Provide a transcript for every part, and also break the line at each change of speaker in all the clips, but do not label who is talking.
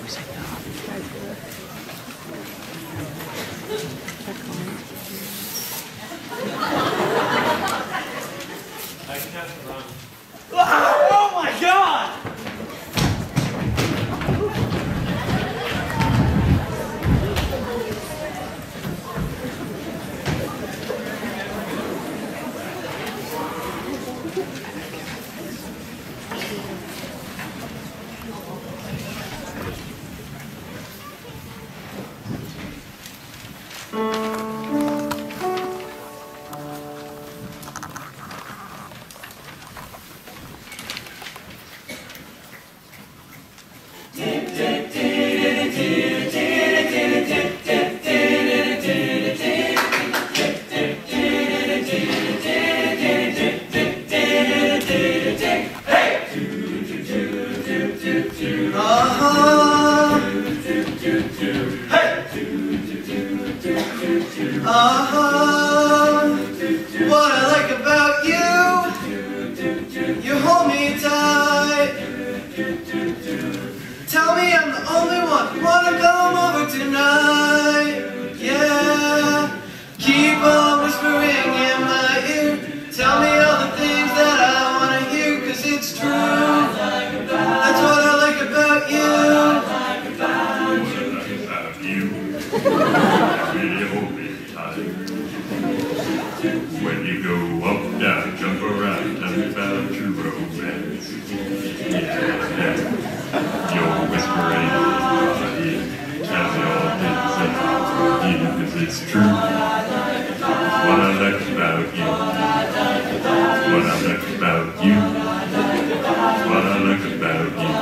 Oh my God!
What I like about you, you hold me tight. Tell me I'm the only one, wanna come over tonight. Yeah, keep on whispering in my ear. Tell me all the things that I wanna hear, 'cause it's true. That's what I like about you.
Really hold me tight. When you go up, down, jump around, tell me about your romance. Yeah. You're whispering in my ear. Tell me all things that I hear, 'cause it's true. What I like about you. What I like about you. What I like about you.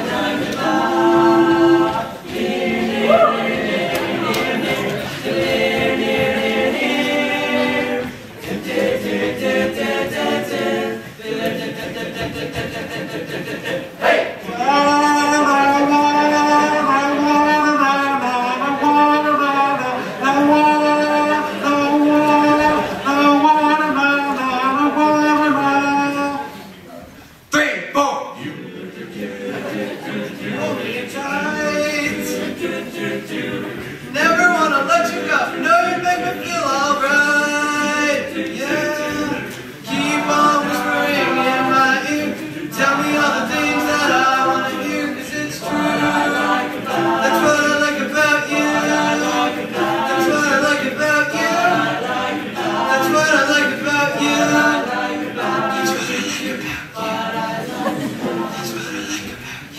Never wanna let you go. No, you make me feel alright. Yeah. Keep on whispering in my ear. Tell me all the things that I wanna hear, 'cause it's true. That's what I like about you. That's what I like about you. That's what I like about you. That's what I like about you. That's what I like about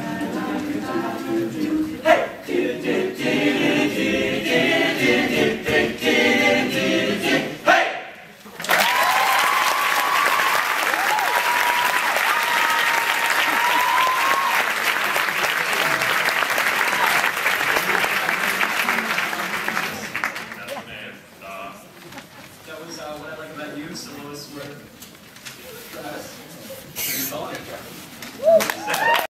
you. Hey!
That was What I Like About You, so Lois Worth. What are you calling it?